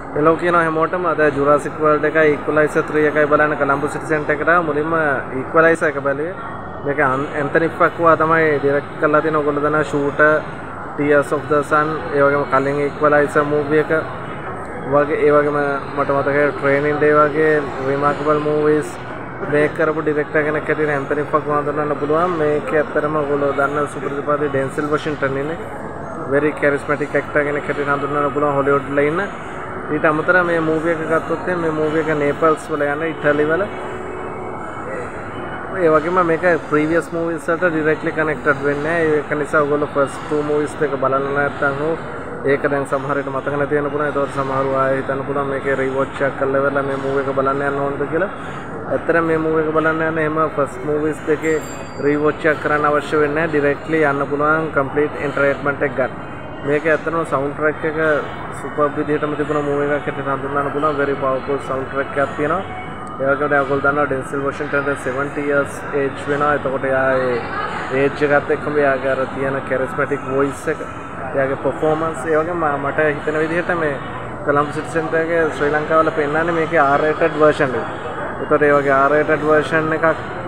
Hello කියනවා හැමෝටම අද Jurassic World එකයි Equalizer 3 එකයි බලන්න කොළඹ සිටි සෙන්ටර් එකට මුලින්ම Equalizer එක බැලුවේ. මේක Antoine Fuqua තමයි ඩිරෙක්ට් කරලා තියෙන. ඔයගොල්ලෝ දන්නා Shooter, Tears of the Sun, ඒ වගේම කලින් Equalizer movie එක වගේ ඒ වගේම මට මතකයි Training Day වගේ remarkable movies මේක කරපු ඩිරෙක්ටර් කෙනෙක් හැටියට Antoine Fuqua හඳුන්වන්න පුළුවන්. මේක ඇත්තටම ඔයගොල්ලෝ දන්න සුපිරිපාදී Denzel Washington ඉන්නේ. very charismatic actor කෙනෙක් හැටියට හඳුන්වන්න පුළුවන් හොලිවුඩ් වල ඉන්න. ඊට අමතරව මේ මූවි එක ගත්තොත් මේ මූවි එක නේපල්ස් වල යන ඉතාලි වල ඒ වගේම මේක ප්‍රීවියස් මූවීස් වලට ඩිරෙක්ට්ලි කනෙක්ටඩ් වෙන්නේ නැහැ. ඒක නිසා ඔයගොල්ලෝ ෆස්ට් two movies දෙක බලන්න නැත්නම් ඒක දැන් සමහර විට මතක නැති වෙන්න පුළුවන්. ඒතකොට සමහරව ආයෙ හිතන්න පුළුවන් මේකේ රීවොච් එකක් කරලා ඉවරලා මේ මූවි එක බලන්න යන්න ඕනද කියලා. ඇත්තටම මේ මූවි එක බලන්න යන්න එහෙම ෆස්ට් මූවීස් දෙකේ රීවොච් එකක් කරන්න අවශ්‍ය වෙන්නේ නැහැ. ඩිරෙක්ට්ලි යන්න පුළුවන් කම්ප්ලීට් එන්ටර්ටේන්මන්ට් එක ගන්න. මේක ඇත්තටම සවුන්ඩ් ට්‍රැක් එක සුපර් විදිහටම තිබුණ මූවි එකක් හැටියට හඳුන්වන්න පුළුවන්. very powerful sound track එකක් තියෙනවා. ඒ වගේම දැන් ඔයගොල්ලෝ දන්නවා Denzel Washington 70 years age වෙනවා. එතකොට එයා ඒ age එකත් එක්කම එයාගේ අර තියෙන charismatic voice එක, එයාගේ performance, ඒ වගේම මට හිතෙන විදිහට මේ කොළඹ සිටි සෙන්ටර් එකේ ශ්‍රී ලංකාවල පෙන්නන්නේ මේකේ R-rated version එක. ඒතකොට ඒ වගේ R-rated version එකක්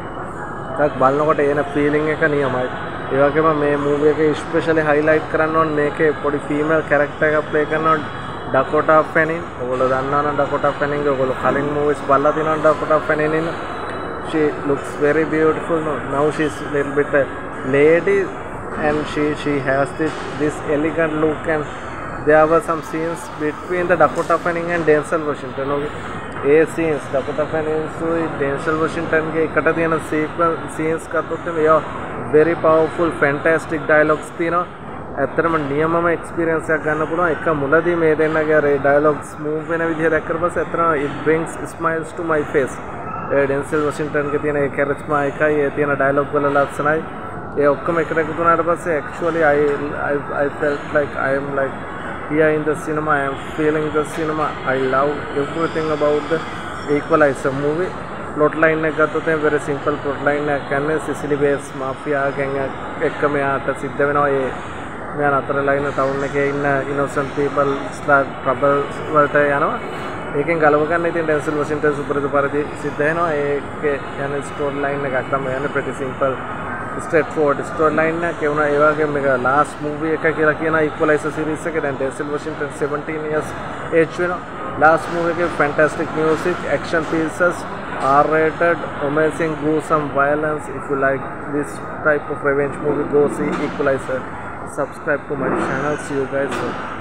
බලනකොට එන feeling එක නියමයි. ඒ වගේම මේ මූවි එකේ ස්පෙෂලි highlight කරන්න ඕන මේකේ පොඩි female character එකක් play කරනවා Dakota Fanning. ඔයගොල්ලෝ දන්නවා නම් Dakota Fanning ඔයගොල්ලෝ කලින් movies බලලා තියෙනවා Dakota Fanning ඉන්න. She looks very beautiful now. She's little bit lady and she has this elegant look, and there were some scenes between the Dakota Fanning and Denzel Washington. A scenes Dakota Fanning Sui Denzel Washington ගේ එකට තියෙන scenes ගත්තොත් මේවා very powerful fantastic dialogues තියෙනවා. ඇත්තටම නියමම experience එකක් ගන්න පුළුවන්. එක මුලදී මේ දෙන්නගේ අර dialogues move වෙන විදිහ දැක්කට පස්සේ ඇත්තටම it brings smiles to my face. A Denzel Washington ගේ තියෙන ඒ charisma එකයි ඒ තියෙන dialogue වල ලක්ෂණයි ඒ ඔක්කොම එකට එකතු වුණාට පස්සේ actually I felt like I am like here in the cinema. I am feeling the cinema. I love everything about the Equalizer movie. plot line එක ගත්තොත් very simple plot line එකක් ගන්න. Sicily based mafia gang එක්ක මෙයාට සිද්ධ වෙනවා මෙයා අතරලා ඉන්න ටවුන් එකේ ඉන්න innocent people start trouble වලට යනවා. ඒකෙන් ගලව ගන්න ඉතින් Denzel Washington සුපරිත පරිදි සිද්ධ වෙනවා. ඒකේ යන story line එකක් තමයි යන්නේ. pretty simple straightforward story line එකක්. ඒ වුණා ඒ වගේම මේක last movie එක කියලා කියන Equalizer series එක. දැන් Denzel Washington 17 years age වෙනවා. last movie එකේ fantastic music, action pieces, R-rated, amazing, gruesome violence. If you like this type of revenge movie, go see Equalizer. Subscribe to my channel. See you guys soon.